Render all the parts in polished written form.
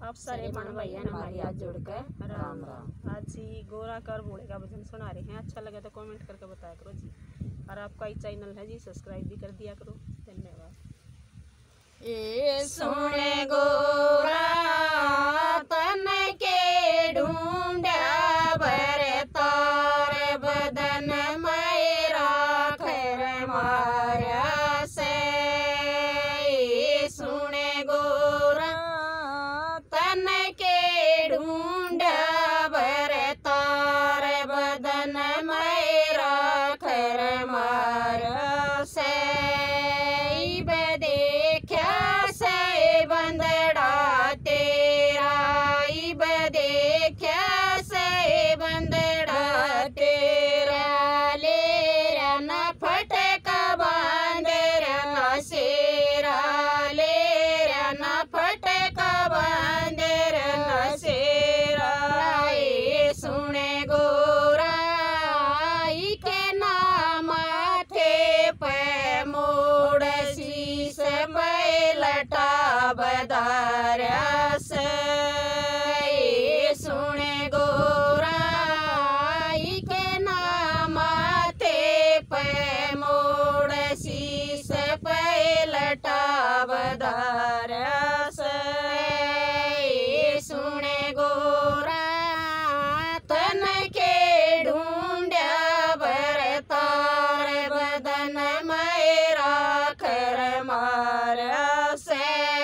आप सारे बहन भैया हमारी हाथ जोड़ कर राम राम। आज जी गोरा कर भोले का भजन सुना रहे हैं। अच्छा लगे तो कमेंट करके बताया करो जी। और आपका ही चैनल है जी, सब्सक्राइब भी कर दिया करो। धन्यवाद। ए सुने गोरा तन के ढूंढा भरे तार बदन मेरा खैर मारा से। सुने गोरा तन के ढूंढा भरे तार बदन मेरा खैर मारा से। देखा से बंदड़ा तेरा इब देखा से बंदड़ा तेरा ले न फटका बांधर सेरा ले न फटका बांधर सेरा। सुने गोरा के नाम थे पे मोड़ शीस लटा बदारा से। सुने गोरा के नाम थे पे मोड़ शीस लटा बदारा से। सुने गोरा तन के ढूंढा भर तार बदन मेरा खैर मारा से।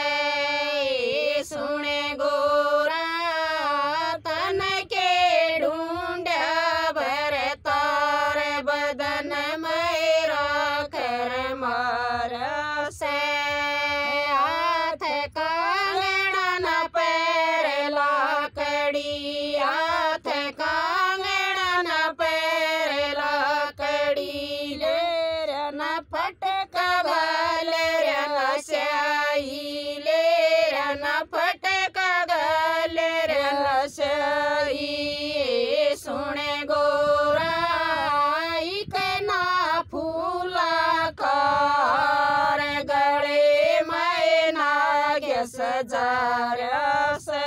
सुने गोरा तन के ढूंढा भर तार बदन मेरा खैर मारा से। हाथ कांगड़ा न पैर लाकड़ी हाथ कांगड़ा न पैर लाकड़ी ले न फटका गाल न स्याही ले न फटका गाल न स्याही। सुने गोरा के ना फूला कार गले में नाग सजारा से।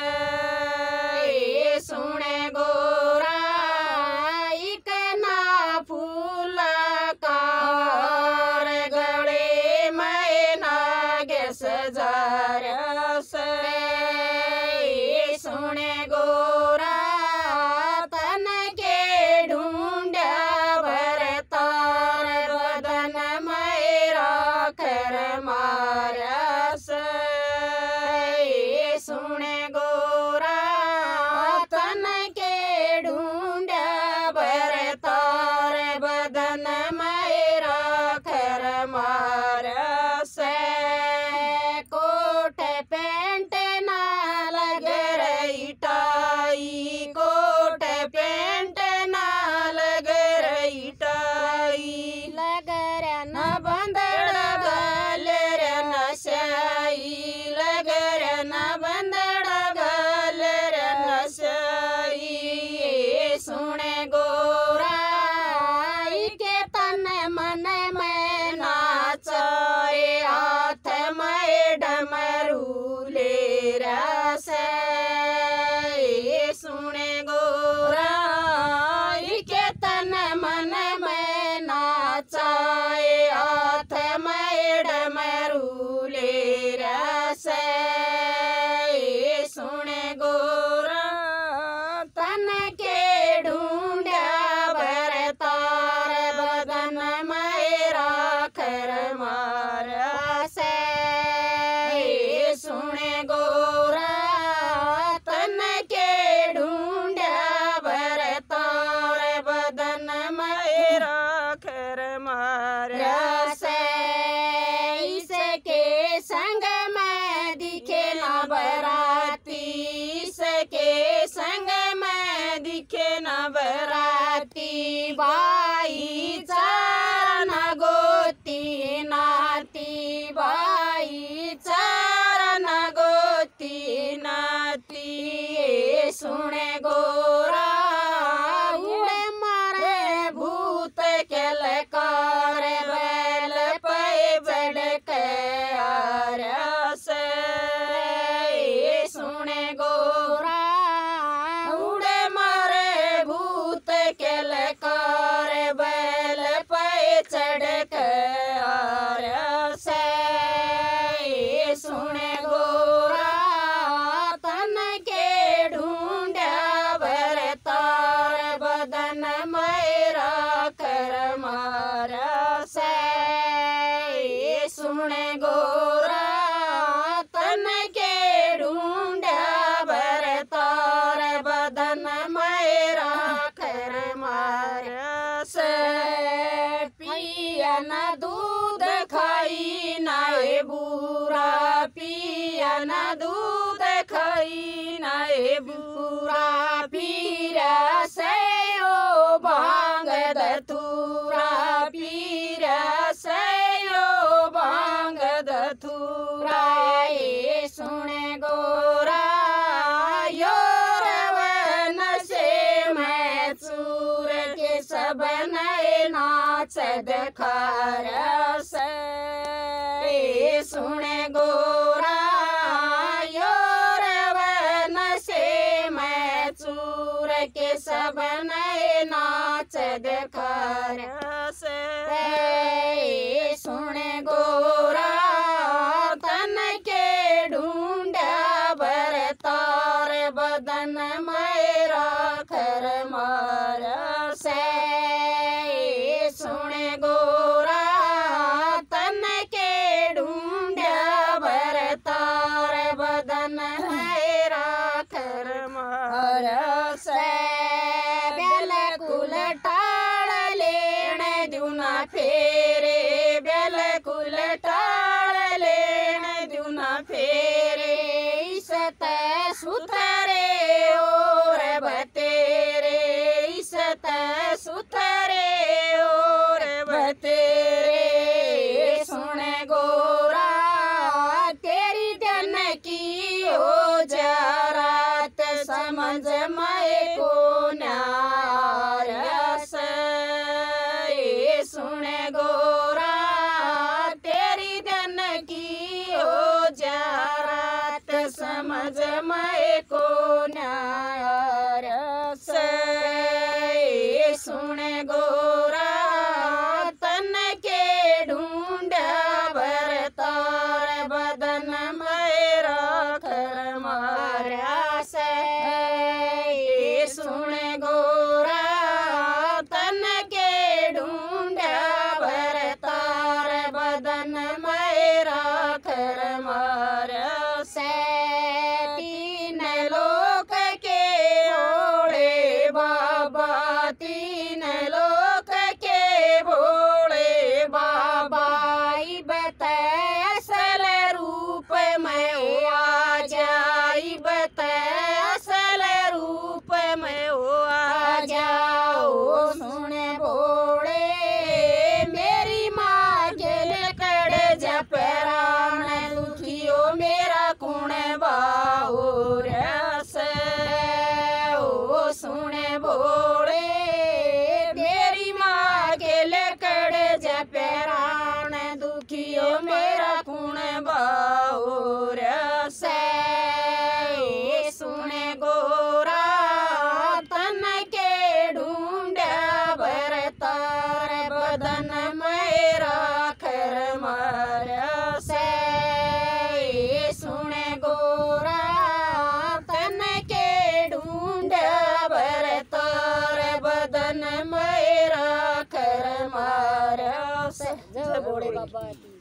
सुने गोरा के ना फूला कार गले में नाग सजारा से। सुने गोरा तन के ढूंढा भर तार बदन मेरा खैर मारा से। सुने गोरा तन के ढूंढा भर तार बदन मेरा खैर मारा से। कोट पैंट ना लग रही टाई कोट पैंट ना लग रही टाई लग न बंदड़ा गाल न स्याही लग न बंदड़ा गाल न स्याही। सुने गोरा के तन मन में नाचाए हाथ में डमरू ले रसे। सुने गोरा के तन मन में नाचाए हाथ में डमरू ले रसे। सुने गोरा तन के ढूंढा भर तार बदन मेरा खैर मारा से। सुने गोरा तन के ढूंढा भर तार बदन मेरा खैर मारा से। इसके संग में दिखे न बराती इसके संग में दिखे न बराती। बाई चार न गोती नाती बाई चार न गोती नाती। सुने गोरा उड़े मारे भूत के लकार बैल पे बढ़ के आ से। सुने गो न दूध खाई नाए बुरा पिया न दूध खाई नाए बुरा पीरा से ओ भांग धतूरा पीरा से ओ भांग धतूरा ए सुन गोरा यो रवन से मैं चूर के सब नए नाच दखार से ए सुन गोरा यो रवन से मैं चूर के सब नए नाच दखार से ए सुन गोरा तन के ढूंढा भरतार बदन मेरा खर मार से सुन गोरा तन के ढूंढा भरतार बदन मेरा खर मार से बिल्कुल टाड़ लेण दुना फेरे बिल्कुल टाड़ लेण दुना फेरे इसत सुथरे और बतेरे इसत सुथरे और बतेरे सुन गोरा तेरी धन की हो जा रात समझ मैं को न्यार से सुन गोरा तेरी धन की हो जा रात समझ मैं को न्यार से सुन गोरा तन के ढूंढा भरतार बदन मेरा खर मारा से सुन गोरा तन के ढूंढा भरतार बदन मेरा खर मारा से तीन लोक के ओढ़े बाबा तीन लोक के भोले बाबा बता असल रूप में आ जाई बता असल रूप में आ जाओ सुन भोले मेरी माँ के लकड़ जपरान दुखियो मेरा कुण बाहुर से ओ सुन भोले मेरी माँ के लकड़ जपरान दुखियो मेरा कुण बाहुर से सुन गोरा तन के ढूंढा भरतार बदन मेरा खर मार से सुन गोरा तन के ढूंढा भरतार बदन मेरा खर मार से जय भोले बाबा की।